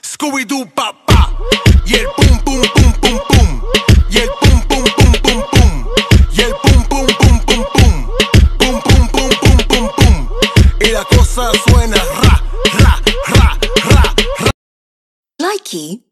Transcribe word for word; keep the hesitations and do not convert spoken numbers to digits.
Scooby-Doo papá. Y el pum pum pum pum pum. Y el pum pum pum pum pum. Y el pum pum pum pum pum. Pum pum pum pum pum pum. Y la cosa suena ra, ra, ra, ra, ra. Likey